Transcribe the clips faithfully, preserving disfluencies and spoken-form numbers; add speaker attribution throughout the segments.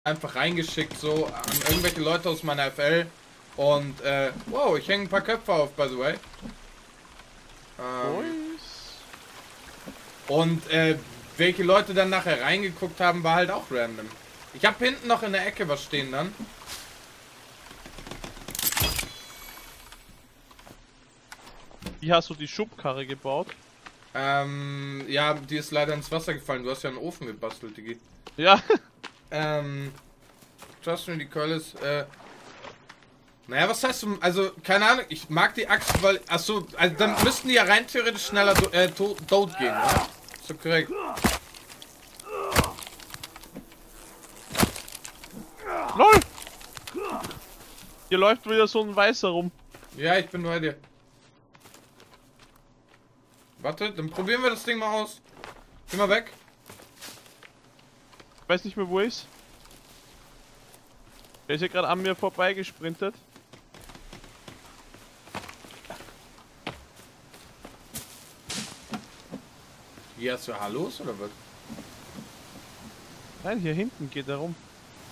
Speaker 1: einfach reingeschickt, so an irgendwelche Leute aus meiner F L. Und, äh, wow, ich hänge ein paar Köpfe auf, by the way. Ähm, und, äh, welche Leute dann nachher reingeguckt haben, war halt auch random. Ich habe hinten noch in der Ecke was stehen dann.
Speaker 2: Wie hast du die Schubkarre gebaut?
Speaker 1: Ähm, ja, die ist leider ins Wasser gefallen. Du hast ja einen Ofen gebastelt, Digi.
Speaker 2: Ja.
Speaker 1: Ähm, trust me, die Keule ist, äh, naja, was heißt du, also, keine Ahnung, ich mag die Axt, weil, achso, also dann müssten die ja rein theoretisch schneller äh, tot, tot gehen, ne? Ist so korrekt.
Speaker 2: LOL! Hier läuft wieder so ein Weißer rum.
Speaker 1: Ja, ich bin bei dir. Warte, dann probieren wir das Ding mal aus. Geh mal weg.
Speaker 2: Ich weiß nicht mehr, wo er ist. Der ist ja gerade an mir vorbeigesprintet.
Speaker 1: Hier hast du Hallos oder was?
Speaker 2: Nein, hier hinten geht er rum.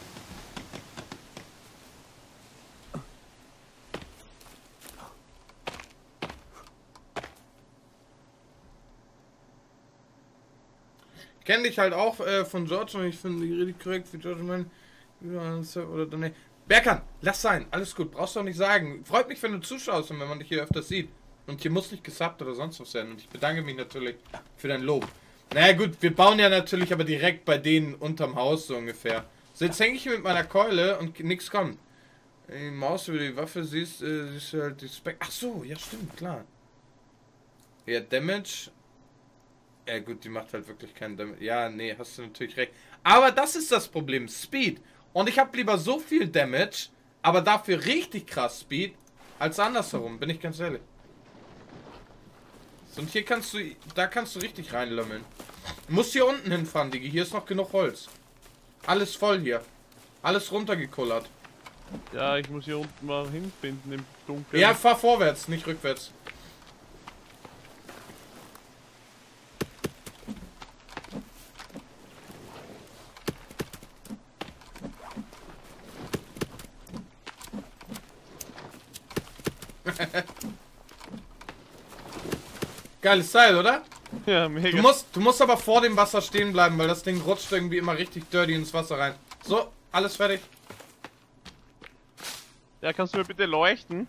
Speaker 1: Ich kenne dich halt auch äh, von George und ich finde die richtig korrekt wie George Man. Oder dann nicht. Berkan, lass sein, alles gut, brauchst du auch nicht sagen. Freut mich, wenn du zuschaust und wenn man dich hier öfters sieht. Und hier muss nicht gesubbt oder sonst was sein. Und ich bedanke mich natürlich für dein Lob. Naja gut, wir bauen ja natürlich aber direkt bei denen unterm Haus so ungefähr. So, jetzt hänge ich hier mit meiner Keule und nichts kommt. Wenn die Maus über die Waffe siehst, äh, siehst du halt die Spec. Ach so, ja stimmt, klar. Ja, Damage. Ja gut, die macht halt wirklich keinen Damage. Ja, nee, hast du natürlich recht. Aber das ist das Problem, Speed. Und ich habe lieber so viel Damage, aber dafür richtig krass Speed, als andersherum, bin ich ganz ehrlich. Und hier kannst du, da kannst du richtig reinlömmeln. Du musst hier unten hinfahren, Digi, hier ist noch genug Holz. Alles voll hier. Alles runtergekullert.
Speaker 2: Ja, ich muss hier unten mal hinfinden im Dunkeln.
Speaker 1: Ja, fahr vorwärts, nicht rückwärts. Geiles Teil, oder?
Speaker 2: Ja, mega.
Speaker 1: Du musst, du musst aber vor dem Wasser stehen bleiben, weil das Ding rutscht irgendwie immer richtig dirty ins Wasser rein. So, alles fertig.
Speaker 2: Ja, kannst du mir bitte leuchten?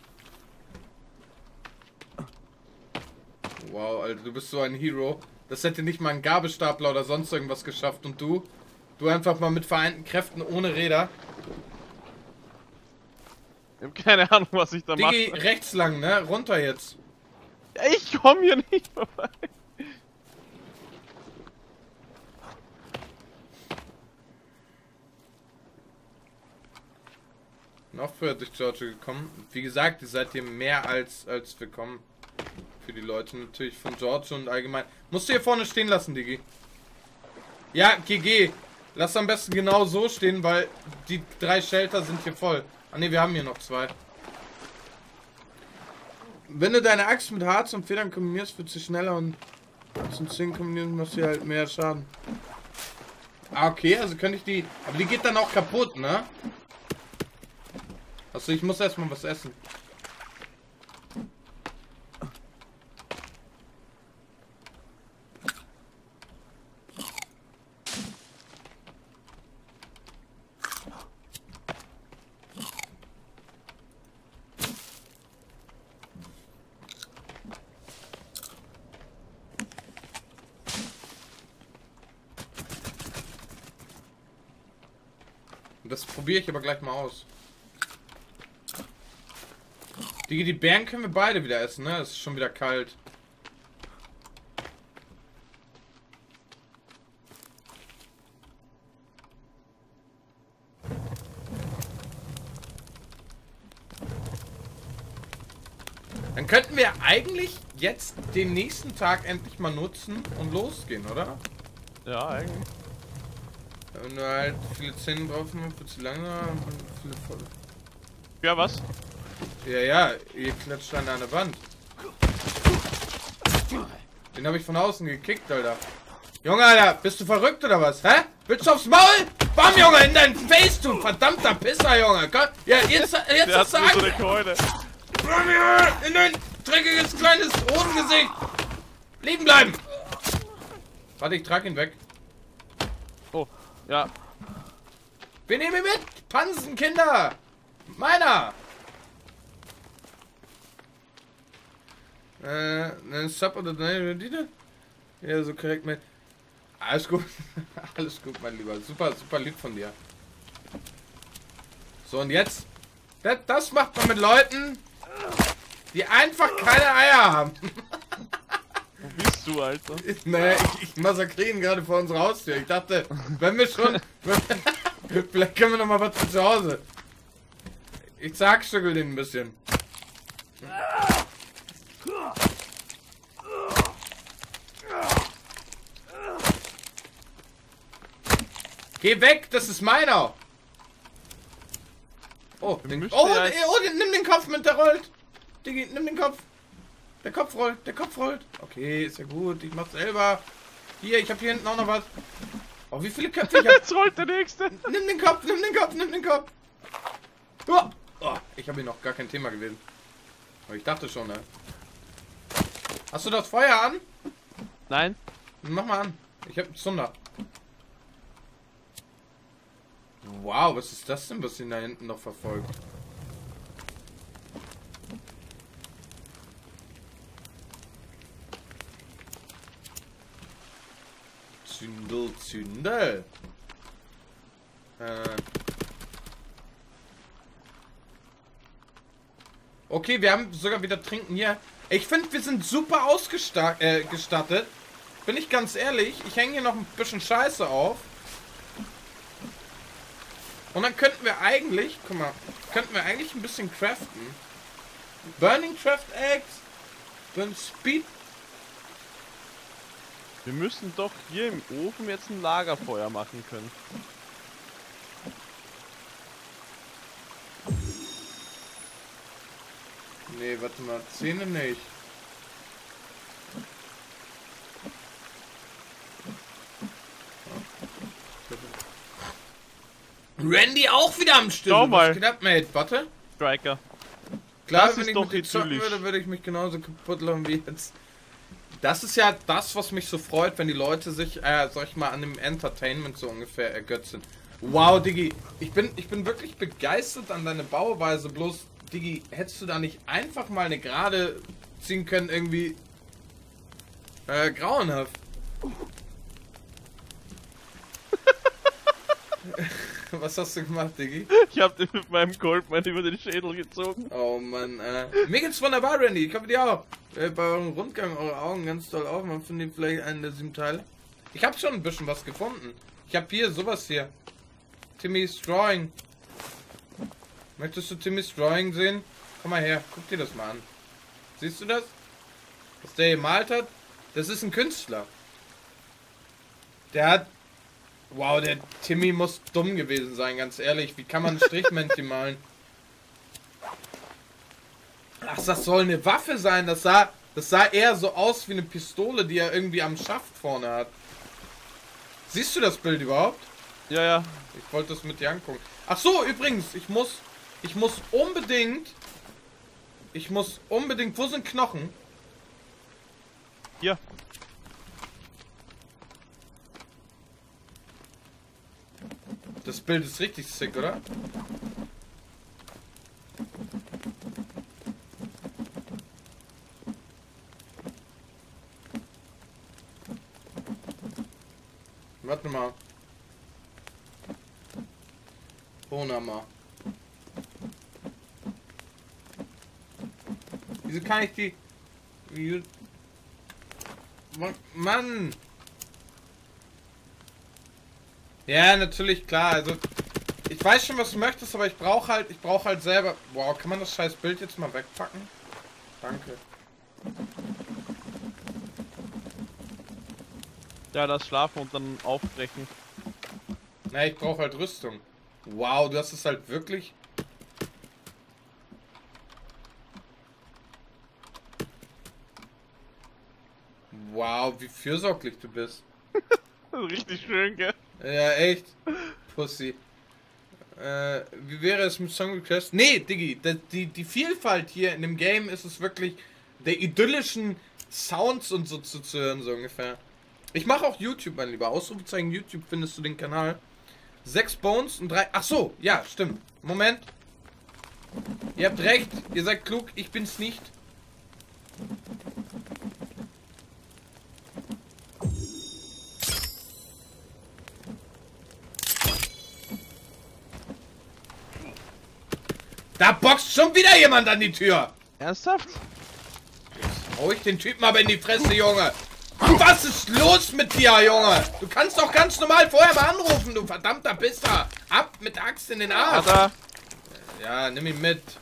Speaker 1: Wow, Alter, du bist so ein Hero. Das hätte nicht mal ein Gabelstapler oder sonst irgendwas geschafft. Und du? Du einfach mal mit vereinten Kräften ohne Räder.
Speaker 2: Ich hab keine Ahnung, was ich da mache.
Speaker 1: Digi, rechts lang, ne? Runter jetzt.
Speaker 2: Ja, ich komm hier nicht vorbei.
Speaker 1: Noch früher durch Georgia gekommen. Wie gesagt, ihr seid hier mehr als, als willkommen. Für die Leute natürlich von Georgia und allgemein. Musst du hier vorne stehen lassen, Digi. Ja, G G. Lass am besten genau so stehen, weil die drei Shelter sind hier voll. Ah ne, wir haben hier noch zwei. Wenn du deine Axt mit Harz und Federn kombinierst, wird sie schneller und zum Zink kombinieren machst du halt mehr Schaden. Ah, okay, also könnte ich die... Aber die geht dann auch kaputt, ne? Also ich muss erstmal was essen. Das probiere ich aber gleich mal aus. Die, die Beeren können wir beide wieder essen, ne? Es ist schon wieder kalt. Dann könnten wir eigentlich jetzt den nächsten Tag endlich mal nutzen und losgehen, oder?
Speaker 2: Ja, eigentlich.
Speaker 1: Wenn du halt viele Zähne drauf machst, wird zu lange und viele voll.
Speaker 2: Ja, was?
Speaker 1: Ja, ja, ihr klatscht an eine Wand. Den habe ich von außen gekickt, Alter. Junge, Alter, bist du verrückt oder was? Hä? Willst du aufs Maul? Bam, Junge, in dein Face, du verdammter Pisser, Junge. Komm, ja, jetzt, jetzt
Speaker 2: Der
Speaker 1: hast du
Speaker 2: hat nur so
Speaker 1: Angst.
Speaker 2: eine Keule.
Speaker 1: Bam, Junge, in dein dreckiges, kleines Hodengesicht. Liegen bleiben. Warte, ich trag ihn weg.
Speaker 2: Oh, ja.
Speaker 1: Wir nehmen ihn mit. Pansen, Kinder. Meiner. Äh, ne, Sub oder ne, die da? Ja, so korrekt mit. Alles gut. Alles gut, mein Lieber. Super, super lieb von dir. So, und jetzt? Das, das macht man mit Leuten, die einfach keine Eier haben.
Speaker 2: Wo bist du, Alter?
Speaker 1: Naja, ich, ich massakriere ihn gerade vor unserer Haustür. Ich dachte, wenn wir schon... Wenn, vielleicht können wir noch mal was für zu Hause. Ich zagstückel den ein bisschen. Geh weg, das ist meiner. Oh, den,
Speaker 2: müssten
Speaker 1: oh,
Speaker 2: ja
Speaker 1: den, oh den, nimm den Kopf mit, der rollt. Digi, nimm den Kopf. Der Kopf rollt, der Kopf rollt. Okay, ist ja gut, ich mach's selber. Hier, ich habe hier hinten auch noch was. Oh, wie viele Köpfe ich hab.
Speaker 2: Jetzt rollt der nächste.
Speaker 1: Nimm den Kopf, nimm den Kopf, nimm den Kopf. Oh, oh, ich habe hier noch gar kein Thema gewesen. Aber ich dachte schon, ne? Hast du das Feuer an?
Speaker 2: Nein.
Speaker 1: Mach mal an. Ich habe einen Zunder. Wow, was ist das denn, was ihn da hinten noch verfolgt? Zündel, Zündel. Äh. Okay, wir haben sogar wieder Trinken hier. Ich finde, wir sind super ausgestattet. Äh, gestattet. Bin ich ganz ehrlich, ich hänge hier noch ein bisschen Scheiße auf. Und dann könnten wir eigentlich, guck mal, könnten wir eigentlich ein bisschen craften. Burning Craft Eggs, dann Speed.
Speaker 2: Wir müssen doch hier im Ofen jetzt ein Lagerfeuer machen können.
Speaker 1: Nee, warte mal, Zähne nicht. Randy auch wieder am Stimmen.
Speaker 2: Schau mal.
Speaker 1: Was geht ab, Mate? Warte.
Speaker 2: Striker.
Speaker 1: Klar,
Speaker 2: Das
Speaker 1: wenn
Speaker 2: ist
Speaker 1: ich
Speaker 2: doch
Speaker 1: mit dir zocken
Speaker 2: idyllisch.
Speaker 1: würde, würde ich mich genauso kaputt lachen wie jetzt. Das ist ja das, was mich so freut, wenn die Leute sich, äh, sag ich mal, an dem Entertainment so ungefähr ergötzen. Wow, Diggi, ich bin, ich bin wirklich begeistert an deine Bauweise, bloß, Diggi, hättest du da nicht einfach mal eine Gerade ziehen können, irgendwie, äh, grauenhaft. Was hast du gemacht, Diggi?
Speaker 2: Ich hab den mit meinem Goldmann über den Schädel gezogen.
Speaker 1: Oh Mann, äh. Mir geht's wunderbar, Randy. Ich hoffe dir auch. Äh, bei eurem Rundgang eure Augen ganz toll auf. Man findet vielleicht einen der sieben Teile. Ich habe schon ein bisschen was gefunden. Ich habe hier sowas hier. Timmy's Drawing. Möchtest du Timmy's Drawing sehen? Komm mal her, guck dir das mal an. Siehst du das? Was der gemalt hat? Das ist ein Künstler. Der hat... Wow, der Timmy muss dumm gewesen sein, ganz ehrlich. Wie kann man ein Strichmännchen malen? Ach, das soll eine Waffe sein. Das sah, das sah eher so aus wie eine Pistole, die er irgendwie am Schaft vorne hat. Siehst du das Bild überhaupt?
Speaker 2: Ja, ja.
Speaker 1: Ich wollte das mit dir angucken. Ach so, übrigens, ich muss, ich muss unbedingt, ich muss unbedingt, wo sind Knochen?
Speaker 2: Hier.
Speaker 1: Das Bild ist richtig sick, oder? Warte mal. Bonhammer. Wieso kann ich die... Wie... Mann! Ja, natürlich, klar. Also, ich weiß schon, was du möchtest, aber ich brauche halt, ich brauche halt selber... Wow, kann man das scheiß Bild jetzt mal wegpacken? Danke.
Speaker 2: Ja, das Schlafen und dann aufbrechen.
Speaker 1: Na, ich brauche halt Rüstung. Wow, du hast es halt wirklich... Wow, wie fürsorglich du bist.
Speaker 2: Das ist richtig schön, gell?
Speaker 1: Ja, echt. Pussy. Äh, wie wäre es mit Song Request? Nee, Diggi, die, die, die Vielfalt hier in dem Game ist es wirklich, der idyllischen Sounds und so zu, zu hören, so ungefähr. Ich mache auch YouTube, mein Lieber. Ausrufezeichen YouTube findest du den Kanal. Sechs Bones und drei... Ach so, ja, stimmt. Moment. Ihr habt recht, ihr seid klug, ich bin's nicht. Da boxt schon wieder jemand an die Tür.
Speaker 2: Ernsthaft?
Speaker 1: Jetzt hau ich den Typen aber in die Fresse, Junge. Was ist los mit dir, Junge? Du kannst doch ganz normal vorher mal anrufen, du verdammter Pisser. Ab mit der Axt in den Arsch.
Speaker 2: Alter.
Speaker 1: Ja, nimm ihn mit.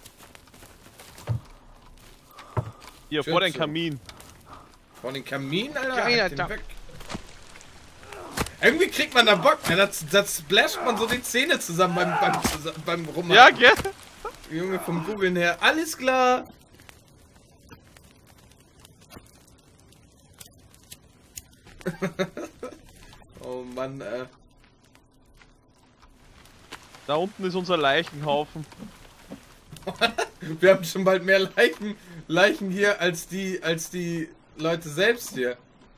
Speaker 2: Hier,
Speaker 1: Schütze.
Speaker 2: vor den Kamin.
Speaker 1: Vor den Kamin, Alter?
Speaker 2: Geil,
Speaker 1: Halt den
Speaker 2: Alter.
Speaker 1: weg. Irgendwie kriegt man da Bock, ne? Das, das splasht man so die Zähne zusammen beim, beim, zusammen, beim Rummachen.
Speaker 2: Ja, gell?
Speaker 1: Junge, vom Googlen her. Alles klar. Oh Mann, äh.
Speaker 2: Da unten ist unser Leichenhaufen.
Speaker 1: Wir haben schon bald mehr Leichen, Leichen hier als die, als die Leute selbst hier.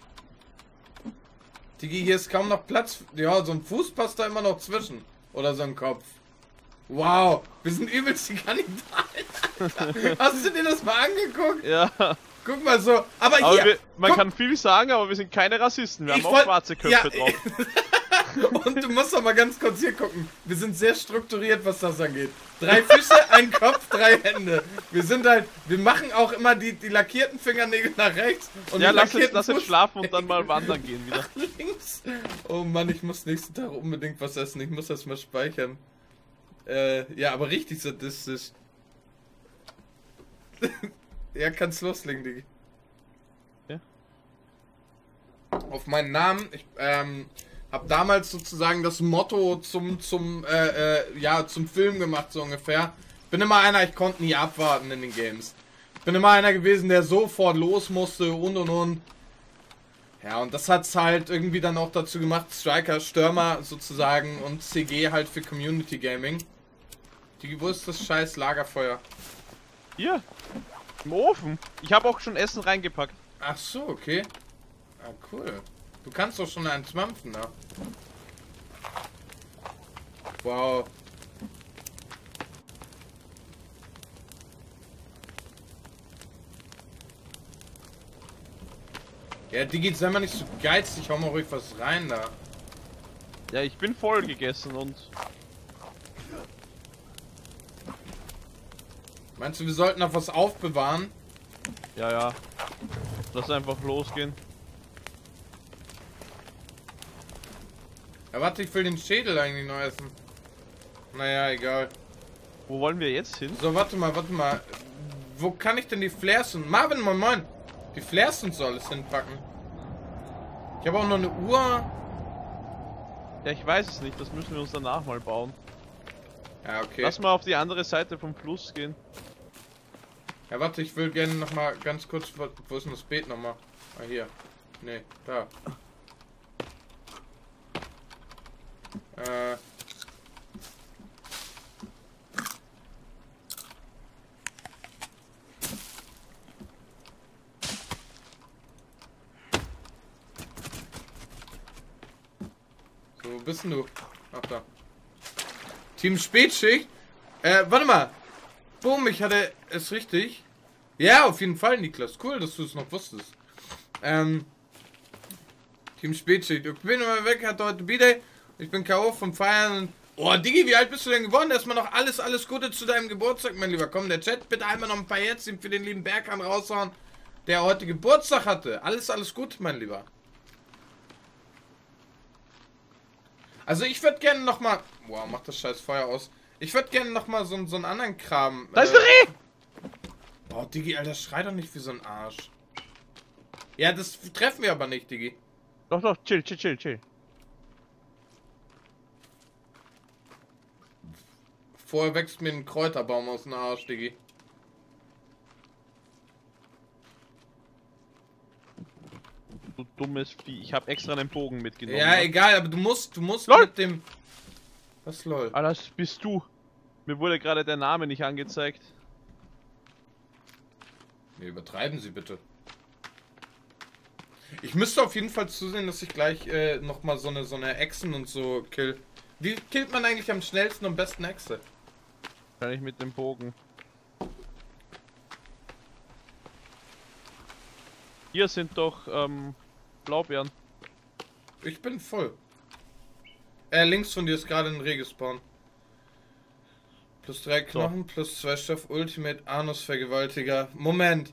Speaker 1: Digi, hier ist kaum noch Platz. Ja, so ein Fuß passt da immer noch zwischen. Oder so ein Kopf. Wow, wir sind übelst die Kannibalen. Hast du dir das mal angeguckt?
Speaker 2: Ja.
Speaker 1: Guck mal so. Aber hier.
Speaker 2: Aber wir, man
Speaker 1: guck,
Speaker 2: kann viel sagen, aber wir sind keine Rassisten. Wir
Speaker 1: Ich
Speaker 2: haben auch
Speaker 1: wollt-
Speaker 2: schwarze Köpfe
Speaker 1: ja,
Speaker 2: drauf.
Speaker 1: Und du musst doch mal ganz kurz hier gucken. Wir sind sehr strukturiert, was das angeht. Drei Füße, ein Kopf, drei Hände. Wir sind halt, wir machen auch immer die, die lackierten Fingernägel nach rechts und
Speaker 2: Ja,
Speaker 1: die
Speaker 2: lass jetzt,
Speaker 1: lackierten
Speaker 2: lass jetzt
Speaker 1: Fuß
Speaker 2: schlafen und dann mal wandern gehen wieder.
Speaker 1: nach links. Oh Mann, ich muss nächsten Tag unbedingt was essen. Ich muss das mal speichern. Äh, ja, aber richtig sadistisch. Ja, kannst loslegen, Digi.
Speaker 2: Ja.
Speaker 1: Auf meinen Namen. Ich, ähm, hab damals sozusagen das Motto zum, zum, äh, äh, ja, zum Film gemacht, so ungefähr. Bin immer einer, ich konnte nie abwarten in den Games. Ich bin immer einer gewesen, der sofort los musste und und und. Ja, und das hat's halt irgendwie dann auch dazu gemacht, Striker, Stürmer sozusagen und C G halt für Community Gaming. Die, wo ist das scheiß Lagerfeuer?
Speaker 2: Hier. Im Ofen. Ich habe auch schon Essen reingepackt.
Speaker 1: Ach so, okay. Ah, cool. Du kannst doch schon einen zwampfen, ne? Wow. Ja, Digi, sei mal nicht so geizig, hau mal ruhig was rein da.
Speaker 2: Ja, ich bin voll gegessen und...
Speaker 1: Meinst du, wir sollten noch was aufbewahren?
Speaker 2: Ja, ja. Lass einfach losgehen.
Speaker 1: Ja, warte, ich will den Schädel eigentlich noch essen. Naja, egal.
Speaker 2: Wo wollen wir jetzt hin?
Speaker 1: So, warte mal, warte mal. Wo kann ich denn die Flares und... Marvin, moin moin. Die Flares und so alles hinpacken. Ich habe auch noch eine Uhr.
Speaker 2: Ja, ich weiß es nicht. Das müssen wir uns danach mal bauen.
Speaker 1: Ja, okay.
Speaker 2: Lass mal auf die andere Seite vom Fluss gehen.
Speaker 1: Ja, warte, ich will gerne noch mal ganz kurz... Wo wo ist denn das Beet nochmal? Ah, hier. Nee, da. Äh... So, wo bist denn du? Ach, da. Team Spätschicht? Äh, warte mal. Boom, ich hatte es richtig. Ja, auf jeden Fall, Niklas. Cool, dass du es noch wusstest. Ähm... Team Spätschicht. Ich bin immer weg, hatte heute B-Day. Ich bin K O vom Feiern. Oh, Digi, wie alt bist du denn geworden? Erstmal noch alles, alles Gute zu deinem Geburtstag, mein Lieber. Komm, der Chat, bitte einmal noch ein paar Herzchen für den lieben Berkan raushauen, der heute Geburtstag hatte. Alles, alles gut, mein Lieber. Also ich würde gerne noch mal... Wow, mach das scheiß Feuer aus. Ich würde gerne noch mal so, so einen anderen Kram...
Speaker 2: Da ist ein Reh!
Speaker 1: Boah, Digi, Alter, schrei doch nicht wie so ein Arsch. Ja, das treffen wir aber nicht, Digi.
Speaker 2: Doch, doch, chill, chill, chill, chill.
Speaker 1: Vorher wächst mir ein Kräuterbaum aus dem Arsch, Digi.
Speaker 2: Du dummes Vieh. Ich habe extra einen Bogen mitgenommen.
Speaker 1: Ja,
Speaker 2: ne?
Speaker 1: egal, aber du musst, du musst
Speaker 2: Lol.
Speaker 1: mit dem... Was lol?
Speaker 2: Ah, das bist du. Mir wurde gerade der Name nicht angezeigt.
Speaker 1: Nee, übertreiben Sie bitte. Ich müsste auf jeden Fall zusehen, dass ich gleich äh, nochmal so eine, so eine Echsen und so kill. Wie killt man eigentlich am schnellsten und besten Echse?
Speaker 2: Kann ich mit dem Bogen. Hier sind doch ähm, Blaubeeren.
Speaker 1: Ich bin voll. Äh, links von dir ist gerade ein Regespawn. Plus drei Knochen, so. Plus zwei Stoff, Ultimate Anus Vergewaltiger. Moment.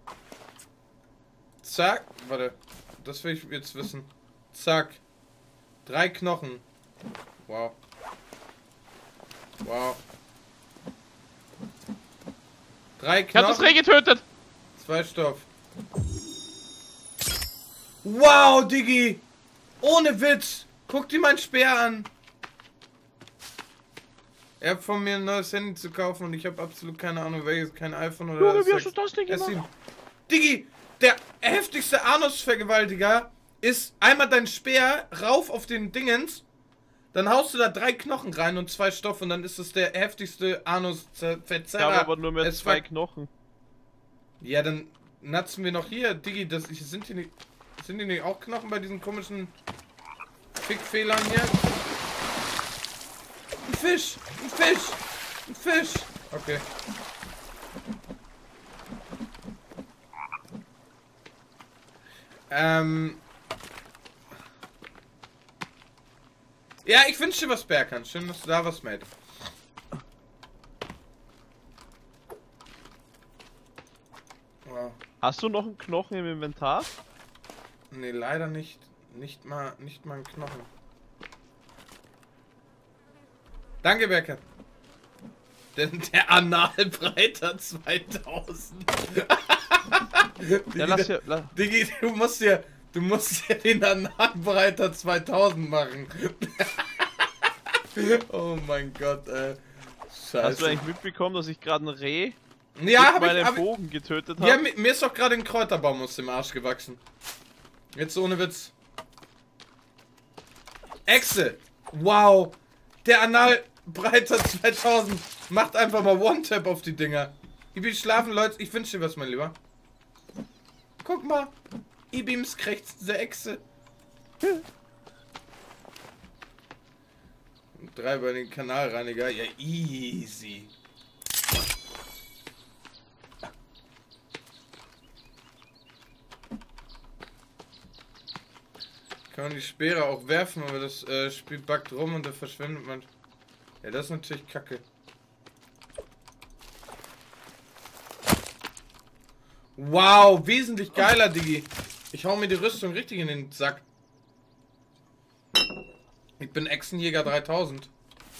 Speaker 1: Zack. Warte. Das will ich jetzt wissen. Zack. Drei Knochen. Wow. Wow. Drei Knochen.
Speaker 2: Ich hab das Reh getötet.
Speaker 1: Zwei Stoff. Wow, Diggi. Ohne Witz. Guck dir meinen Speer an. Er hat von mir ein neues Handy zu kaufen und ich habe absolut keine Ahnung welches, kein iPhone oder
Speaker 2: Junge, wie hast du das nicht gemacht?
Speaker 1: Diggi, der heftigste Anus-Vergewaltiger ist einmal dein Speer rauf auf den Dingens, dann haust du da drei Knochen rein und zwei Stoff und dann ist es der heftigste Anus-Verzerrer.
Speaker 2: Ich habe aber nur mehr zwei Knochen.
Speaker 1: Ja, dann natzen wir noch hier, Diggi, das sind die nicht, sind die nicht auch Knochen bei diesen komischen Fickfehlern hier? Ein Fisch! Ein Fisch! Ein Fisch! Okay. Ähm. Ja, ich wünsche dir was, Berkan. Schön, dass du da warst, Mate. Wow.
Speaker 2: Hast du noch einen Knochen im Inventar?
Speaker 1: Nee, leider nicht. Nicht mal, nicht mal ein Knochen. Danke, Berkan. Denn der Analbreiter zweitausend.
Speaker 2: Ja, lass hier, lass.
Speaker 1: Diggi, du musst dir, du musst dir den Analbreiter zweitausend machen. Oh mein Gott, ey. Scheiße.
Speaker 2: Hast du eigentlich mitbekommen, dass ich gerade ein Reh
Speaker 1: ja,
Speaker 2: mit meinem
Speaker 1: ich,
Speaker 2: Bogen
Speaker 1: ich,
Speaker 2: getötet habe?
Speaker 1: Ja, mir, mir ist doch gerade ein Kräuterbaum aus dem Arsch gewachsen. Jetzt ohne Witz. Echse. Wow. Der Analbreiter zweitausend macht einfach mal One-Tap auf die Dinger. Ich will schlafen, Leute. Ich wünsche dir was, mein Lieber. Guck mal. Ibims krächzende Echse. Drei bei den Kanalreiniger. Ja, easy. Kann man die Speere auch werfen, aber das äh, Spiel buggt rum und da verschwindet man. Ja, das ist natürlich kacke. Wow, wesentlich geiler, Diggi. Ich hau mir die Rüstung richtig in den Sack. Ich bin Echsenjäger dreitausend.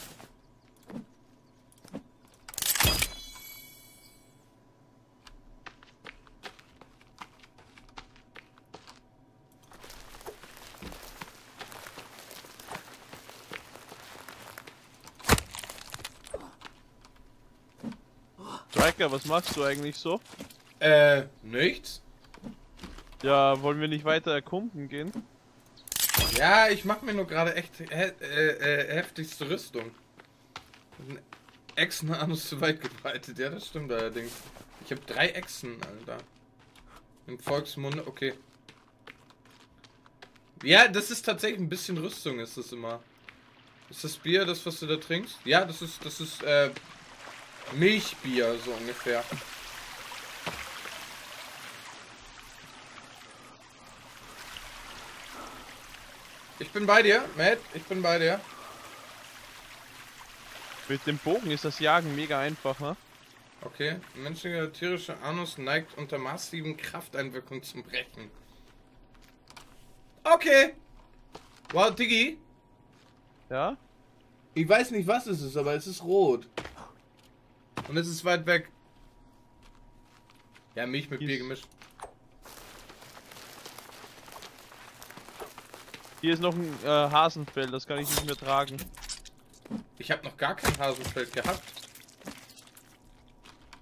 Speaker 2: Striker, was machst du eigentlich so?
Speaker 1: Äh, nichts.
Speaker 2: Ja, wollen wir nicht weiter erkunden gehen?
Speaker 1: Ja, ich mach mir nur gerade echt he äh, äh, heftigste Rüstung. Echsenarm zu weit gebreitet. Ja, das stimmt allerdings. Ich habe drei Echsen, Alter. Im Volksmund, okay. Ja, das ist tatsächlich ein bisschen Rüstung, ist das immer. Ist das Bier, das, was du da trinkst? Ja, das ist, das ist, äh, Milchbier, so ungefähr. Ich bin bei dir, Matt. Ich bin bei dir.
Speaker 2: Mit dem Bogen ist das Jagen mega einfach, ne?
Speaker 1: Okay. Menschlicher tierischer Anus neigt unter massiven Krafteinwirkungen zum Brechen. Okay. Wow, Diggi.
Speaker 2: Ja?
Speaker 1: Ich weiß nicht, was es ist, aber es ist rot. Und es ist weit weg. Ja, Milch mit
Speaker 2: Hier
Speaker 1: Bier
Speaker 2: ist-
Speaker 1: gemischt.
Speaker 2: Hier ist noch ein äh, Hasenfell, das kann ich nicht mehr tragen.
Speaker 1: Ich habe noch gar kein Hasenfeld gehabt.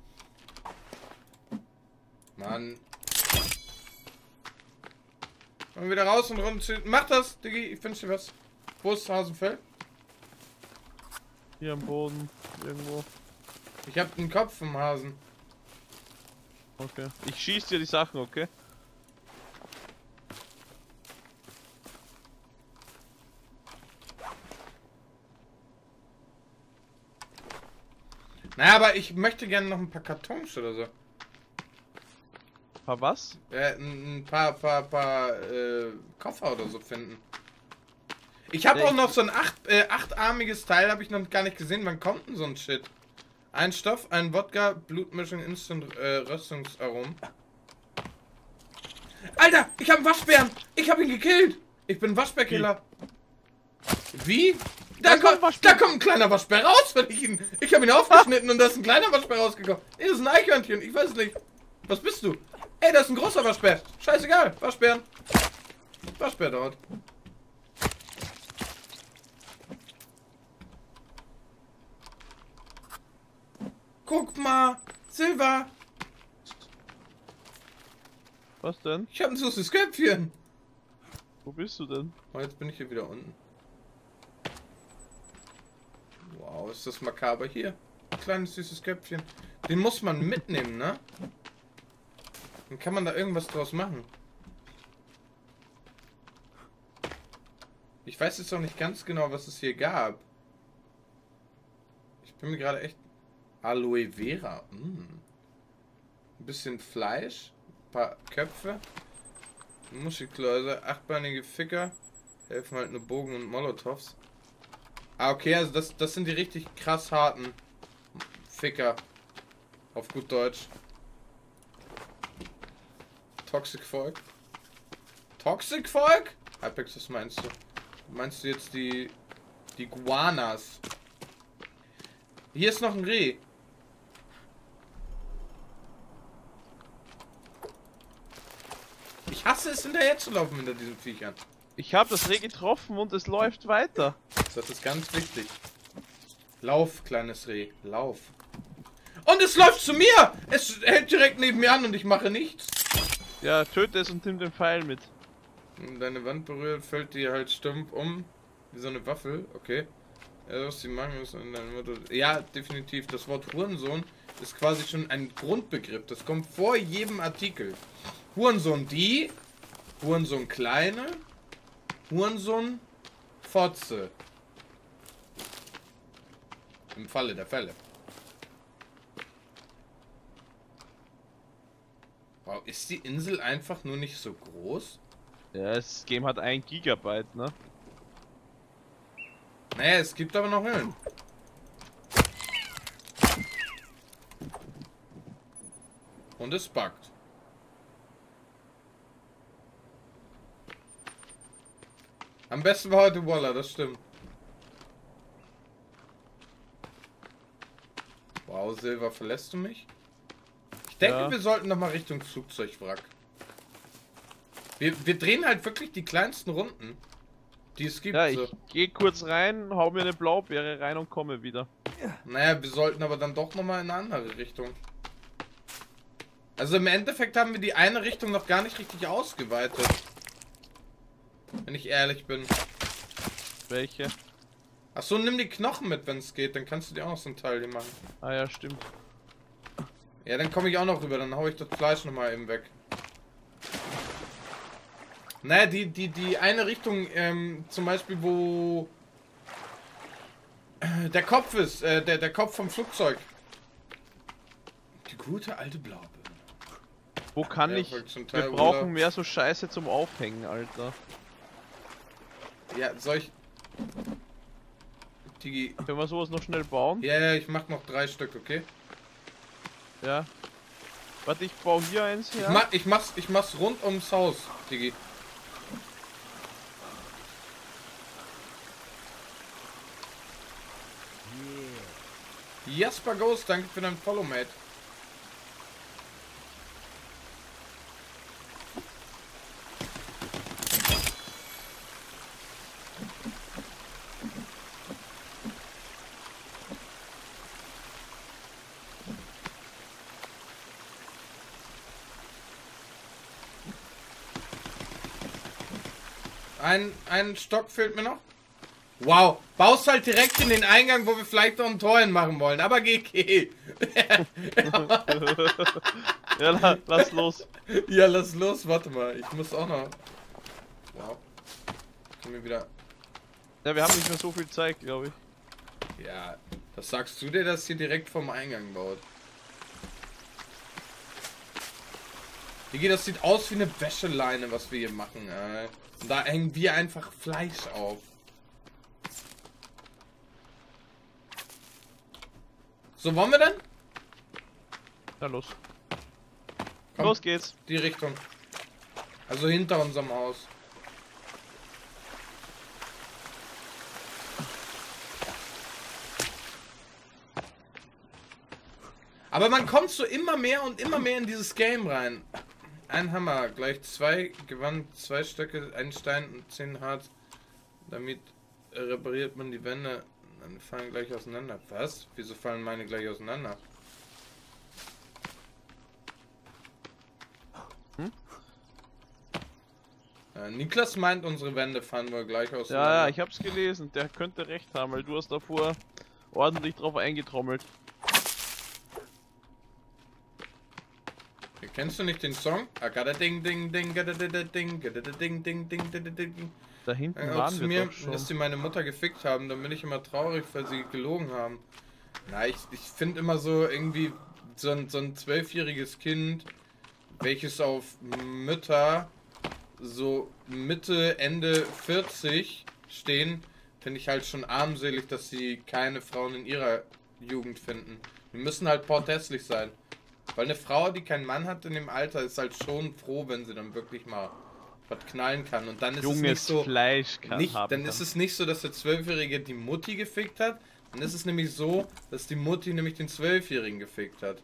Speaker 1: Mann. Und wieder raus und runter. Mach das, Diggi, ich wünsche dir was. Wo ist Hasenfell?
Speaker 2: Hier am Boden, irgendwo.
Speaker 1: Ich hab den Kopf vom Hasen.
Speaker 2: Okay. Ich schieß dir die Sachen, okay?
Speaker 1: Naja, aber ich möchte gerne noch ein paar Kartons oder so.
Speaker 2: Paar was?
Speaker 1: Äh, ein paar, paar, paar äh, Koffer oder so finden. Ich habe auch noch so ein acht, äh, achtarmiges Teil, habe ich noch gar nicht gesehen. Wann kommt denn so ein Shit? Ein Stoff, ein Wodka, Blutmischung, Instant äh, Röstungsaromen. Alter, ich habe einen Waschbären. Ich habe ihn gekillt. Ich bin Waschbärkiller. Wie? Da,
Speaker 2: Da kommt
Speaker 1: kommt, da kommt ein kleiner Waschbär raus, wenn ich ihn. Ich habe ihn aufgeschnitten und da ist ein kleiner Waschbär rausgekommen. Ey, das ist ein Eichhörnchen. Ich weiß nicht. Was bist du? Ey, das ist ein großer Waschbär. Scheißegal. Waschbären. Waschbär dort. Guck mal. Silber.
Speaker 2: Was denn?
Speaker 1: Ich habe ein süßes Köpfchen.
Speaker 2: Wo bist du denn?
Speaker 1: Oh, jetzt bin ich hier wieder unten. Wow, ist das makaber hier. Ein kleines süßes Köpfchen. Den muss man mitnehmen, ne? Dann kann man da irgendwas draus machen. Ich weiß jetzt auch nicht ganz genau, was es hier gab. Ich bin mir gerade echt... Aloe Vera. Mm. Ein bisschen Fleisch. Ein paar Köpfe. Muschelkläuse. Achtbeinige Ficker. Helfen halt nur Bogen und Molotovs. Ah, okay, also das, das sind die richtig krass harten Ficker. Auf gut Deutsch. Toxic Volk. Toxic Volk? Apex, was meinst du? Meinst du jetzt die... die Guanas? Hier ist noch ein Reh. Ich hasse es, hinterher zu laufen hinter diesen Viechern.
Speaker 2: Ich habe das Reh getroffen und es läuft weiter.
Speaker 1: Das ist ganz wichtig. Lauf, kleines Reh. Lauf. Und es läuft zu mir! Es hält direkt neben mir an und ich mache nichts.
Speaker 2: Ja, töte es und nimm den Pfeil mit.
Speaker 1: Wenn deine Wand berührt, fällt dir halt stumpf um. Wie so eine Waffel. Okay. Ja, was die machen müssen in deinem Motto. Ja, definitiv. Das Wort Hurensohn ist quasi schon ein Grundbegriff. Das kommt vor jedem Artikel. Hurensohn die. Hurensohn kleine. Hurensohn Fotze. Im Falle der Fälle. Wow, ist die Insel einfach nur nicht so groß?
Speaker 2: Ja, das Game hat ein Gigabyte, ne?
Speaker 1: Naja, es gibt aber noch Höhlen. Und es buggt. Am besten war heute Waller, das stimmt. Wow, Silver, verlässt du mich? Ich denke,
Speaker 2: Ja.
Speaker 1: wir sollten noch mal Richtung Flugzeugwrack. Wir, wir drehen halt wirklich die kleinsten Runden, die es gibt.
Speaker 2: Ja,
Speaker 1: so.
Speaker 2: ich geh kurz rein, hau mir eine Blaubeere rein und komme wieder.
Speaker 1: Naja, wir sollten aber dann doch noch mal in eine andere Richtung. Also im Endeffekt haben wir die eine Richtung noch gar nicht richtig ausgeweitet. Wenn ich ehrlich bin.
Speaker 2: Welche?
Speaker 1: Achso, nimm die Knochen mit, wenn es geht. Dann kannst du dir auch noch so einen Teil hier machen.
Speaker 2: Ah ja, stimmt.
Speaker 1: Ja, dann komme ich auch noch rüber. Dann hau ich das Fleisch noch mal eben weg. Naja, die, die, die eine Richtung, ähm, zum Beispiel, wo äh, der Kopf ist, äh, der, der Kopf vom Flugzeug. Die gute alte Blaube.
Speaker 2: Wo kann
Speaker 1: Ja,
Speaker 2: ich...
Speaker 1: folgt zum
Speaker 2: Wir
Speaker 1: Teil,
Speaker 2: brauchen
Speaker 1: oder?
Speaker 2: mehr so Scheiße zum Aufhängen, Alter.
Speaker 1: Ja, soll ich... Die...
Speaker 2: Können wir sowas noch schnell bauen?
Speaker 1: Ja, ja, ich mach noch drei Stück, okay?
Speaker 2: Ja. Warte, ich baue hier eins her.
Speaker 1: Ich, mach, ich, mach's, ich mach's rund ums Haus, Digi. Jasper Ghost, danke für dein Follow, Mate. Ein, ein Stock fehlt mir noch. Wow, baust halt direkt in den Eingang, wo wir vielleicht noch ein Tor hin machen wollen. Aber geh, geh.
Speaker 2: Ja, la, lass los.
Speaker 1: Ja, lass los. Warte mal, ich muss auch noch. Wow. Können wir wieder.
Speaker 2: Ja, wir haben nicht mehr so viel Zeit, glaube ich.
Speaker 1: Ja, das sagst du dir, dass hier direkt vom Eingang baut. Digi, das sieht aus wie eine Wäscheleine, was wir hier machen. Ey. Und da hängen wir einfach Fleisch auf. So, wollen wir denn?
Speaker 2: Na los.
Speaker 1: Komm,
Speaker 2: Los geht's.
Speaker 1: die Richtung. Also hinter unserem Haus. Aber man kommt so immer mehr und immer mehr in dieses Game rein. Ein Hammer, gleich zwei Gewand, zwei Stöcke, ein Stein und zehn Harz. Damit repariert man die Wände. Dann fallen gleich auseinander. Was? Wieso fallen meine gleich auseinander? Hm? Äh, Niklas meint, unsere Wände fallen wohl gleich auseinander.
Speaker 2: Ja, ja, ich hab's gelesen. Der könnte recht haben, weil du hast davor ordentlich drauf eingetrommelt.
Speaker 1: Kennst du nicht den Song? Ding ding ding ding ding ding ding.
Speaker 2: Da hinten
Speaker 1: äh,
Speaker 2: waren
Speaker 1: zu
Speaker 2: wir
Speaker 1: mir,
Speaker 2: doch schon.
Speaker 1: dass sie meine Mutter gefickt haben, dann bin ich immer traurig, weil sie gelogen haben. Na, ich, ich finde immer so irgendwie so ein, so ein zwölfjähriges Kind, welches auf Mütter so Mitte, Ende vierzig stehen, finde ich halt schon armselig, dass sie keine Frauen in ihrer Jugend finden. Die müssen halt porthässlich sein. Weil eine Frau, die keinen Mann hat in dem Alter, ist halt schon froh, wenn sie dann wirklich mal was knallen kann. Und dann ist
Speaker 2: Junges
Speaker 1: es nicht so.
Speaker 2: Fleisch kann
Speaker 1: Nicht,
Speaker 2: haben
Speaker 1: dann
Speaker 2: kann.
Speaker 1: ist es nicht so, dass der Zwölfjährige die Mutti gefickt hat. Dann ist es nämlich so, dass die Mutti nämlich den Zwölfjährigen gefickt hat.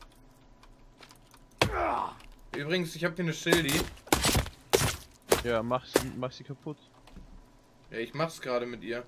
Speaker 1: Übrigens, ich habe hier eine Schildi.
Speaker 2: Ja, mach, sie- mach sie kaputt.
Speaker 1: Ja, ich mach's gerade mit ihr.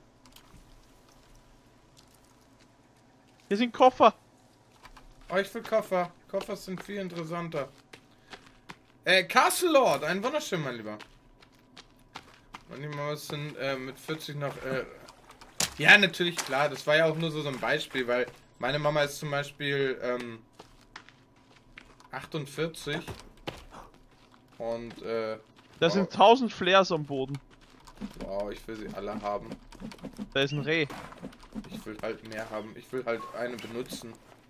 Speaker 2: Hier sind Koffer.
Speaker 1: Oh, ich will Koffer. Koffer sind viel interessanter. Äh, Castle Lord, ein wunderschön, mein Lieber. Manchmal sind äh, mit vierzig noch. Äh ja, natürlich, klar. Das war ja auch nur so, so ein Beispiel, weil meine Mama ist zum Beispiel ähm, achtundvierzig. Und, äh.
Speaker 2: Da
Speaker 1: wow,
Speaker 2: sind tausend Flares am Boden.
Speaker 1: wow, ich will sie alle haben.
Speaker 2: Da ist ein Reh.
Speaker 1: Ich will halt mehr haben. Ich will halt eine benutzen.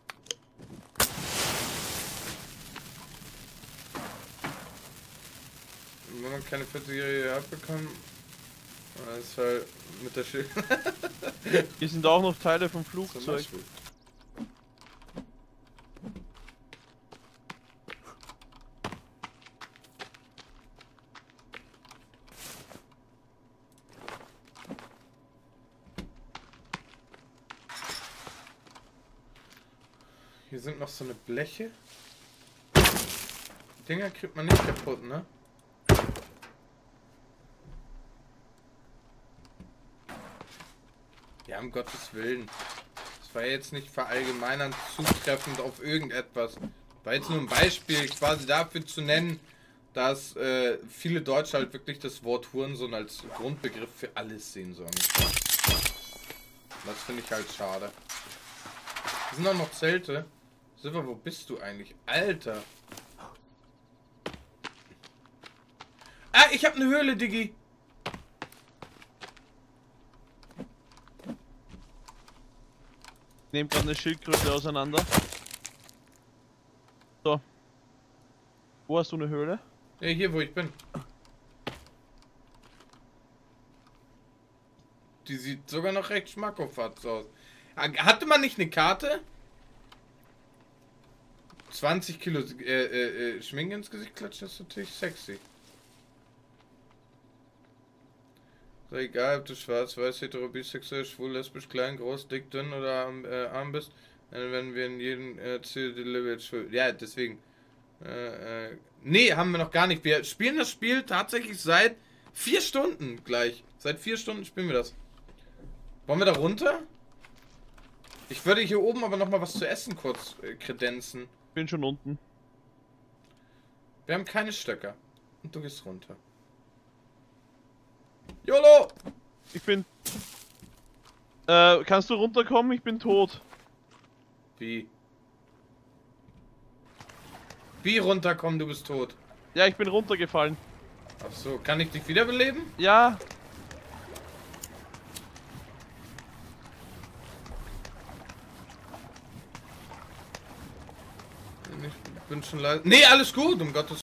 Speaker 1: Wenn man keine vierzigjährige abbekommt, dann ist halt mit der Schild.
Speaker 2: Hier sind auch noch Teile vom
Speaker 1: Zum
Speaker 2: Flugzeug.
Speaker 1: Beispiel. Hier sind noch so eine Bleche. Die Dinger kriegt man nicht kaputt, ne? Ja, um Gottes Willen. Das war jetzt nicht verallgemeinernd zutreffend auf irgendetwas. War jetzt nur ein Beispiel quasi dafür zu nennen, dass äh, viele Deutsche halt wirklich das Wort Hurensohn als Grundbegriff für alles sehen sollen. Das finde ich halt schade. Hier sind auch noch Zelte. Silver, wo bist du eigentlich? Alter! Ah, ich habe eine Höhle, Diggi!
Speaker 2: Ich nehme gerade eine Schildkröte auseinander. So. Wo hast du eine Höhle?
Speaker 1: Ja, hier, wo ich bin. Die sieht sogar noch recht schmackhaft aus. Hatte man nicht eine Karte? zwanzig Kilo äh, äh, Schminke ins Gesicht klatschen ist natürlich sexy. So, egal, ob du schwarz, weiß, hetero, bisexuell, schwul, lesbisch, klein, groß, dick, dünn oder arm, äh, arm bist, dann werden wir in jedem äh, Ziel delivered schwul. Ja, deswegen. Äh, äh, nee, haben wir noch gar nicht. Wir spielen das Spiel tatsächlich seit vier Stunden gleich. Seit vier Stunden spielen wir das. Wollen wir da runter? Ich würde hier oben aber noch mal was zu essen kurz äh, kredenzen.
Speaker 2: Bin schon unten.
Speaker 1: Wir haben keine Stöcker. Und du gehst runter. YOLO!
Speaker 2: Ich bin... Äh, kannst du runterkommen? Ich bin tot.
Speaker 1: Wie? Wie runterkommen, du bist tot?
Speaker 2: Ja, ich bin runtergefallen.
Speaker 1: Ach so, kann ich dich wiederbeleben?
Speaker 2: Ja.
Speaker 1: Ich bin schon leid. Nee, alles gut, um Gottes